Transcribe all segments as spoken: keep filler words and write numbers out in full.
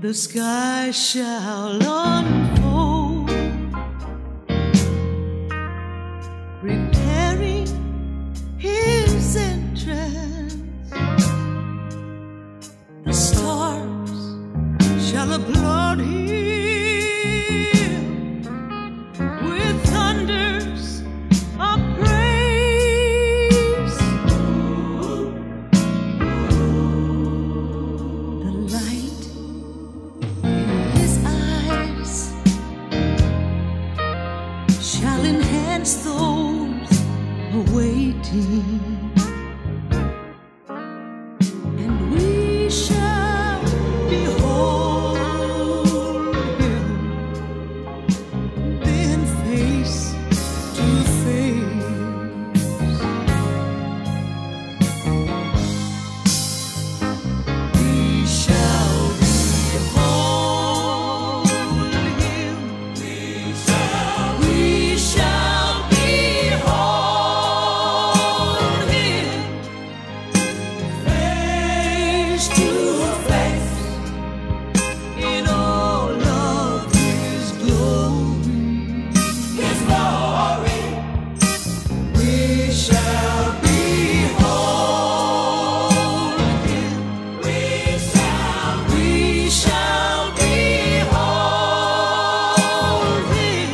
the sky shall unfold, preparing his entrance. The stars shall applaud him with thunders of praise. The light in his eyes shall enhance those awaiting, and we shall behold him then face to face. We shall behold him. We shall, we shall behold him face to face in all of his glory. His glory. We shall behold him. We shall, we shall behold him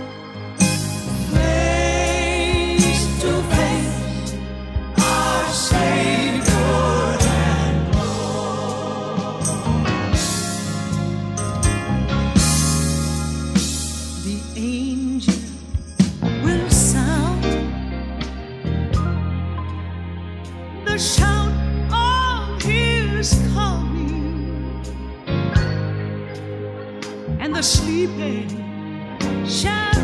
face to face, our Savior and Lord. The angel will sound the shout of his coming, and the sleeping shall